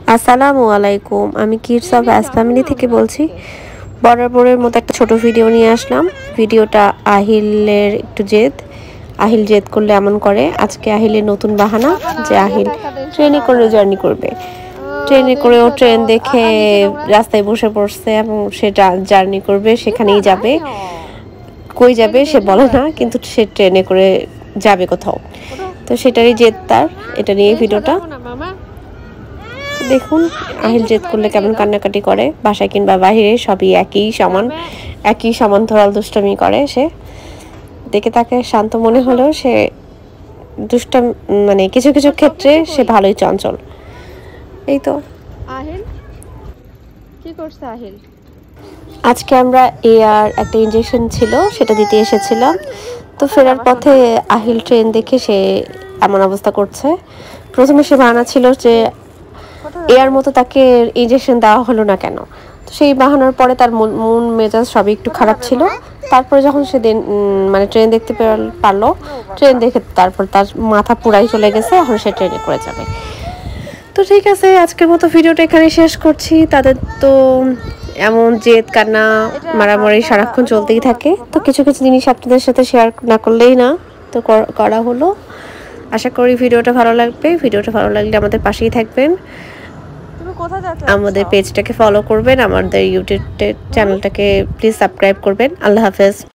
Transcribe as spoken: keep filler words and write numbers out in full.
আসসালামু আলাইকুম, আমি কিডস অফ অ্যাস ফ্যামিলি থেকে বলছি। বরাবরের মতো একটা ছোট ভিডিও নিয়ে আসলাম। ভিডিওটা আহিলের একটু জেদ, আহিল জেদ করলে এমন করে। আজকে আহিলের নতুন বাহানা যে আহিল ট্রেনে করে জার্নি করবে। ট্রেনে করেও ট্রেন দেখে রাস্তায় বসে পড়ছে এবং সে জার্নি করবে, সেখানেই যাবে। কই যাবে সে বলে না, কিন্তু সে ট্রেনে করে যাবে কোথাও। তো সেটারই জেদ তার, এটা নিয়ে ভিডিওটা দেখুন। আহিল জেদ করলে কেমন কান্নাকাটি করে, বাসায় কিংবা বাহিরে সবই একই সমান, একই সমান্তরাল দুষ্টামি করে সে। দেখে তাকে শান্ত মনে হলেও সে দুষ্টাম, মানে কিছু কিছু ক্ষেত্রে সে ভালোই চঞ্চল। এই তো আহিল কি করছে আহিল? আজকে আমরা এয়ার একটা ইনজেকশন ছিল, সেটা দিতে এসেছিলাম। তো ফেরার পথে আহিল ট্রেন দেখে সে এমন অবস্থা করছে। প্রথমে সে বাহানা ছিল যে এয়ার মতো তাকে ইনজেকশন দেওয়া হলো না কেন। তো সেই বাহানার পরে তার মন মেজাজ সবই একটু খারাপ ছিল। তারপরে যখন সে মানে ট্রেন দেখতে পারলো, ট্রেন দেখে তারপর তার মাথা পুরাই চলে গেছে, এখন সে ট্রেনে করে যাবে। তো ঠিক আছে, আজকের মতো ভিডিওটা এখানে শেষ করছি। তাদের তো এমন জেদ কান্না মারামারি সারাক্ষণ চলতেই থাকে। তো কিছু কিছু জিনিস আপনাদের সাথে শেয়ার না করলেই না, তো করা হলো। আশা করি ভিডিওটা ভালো লাগবে। ভিডিওটা ভালো লাগলে আমাদের পাশেই থাকবেন, আমাদের পেজটাকে ফলো করবেন, আমাদের ইউটিউব চ্যানেলটাকে প্লিজ সাবস্ক্রাইব করবেন। আল্লাহ হাফেজ।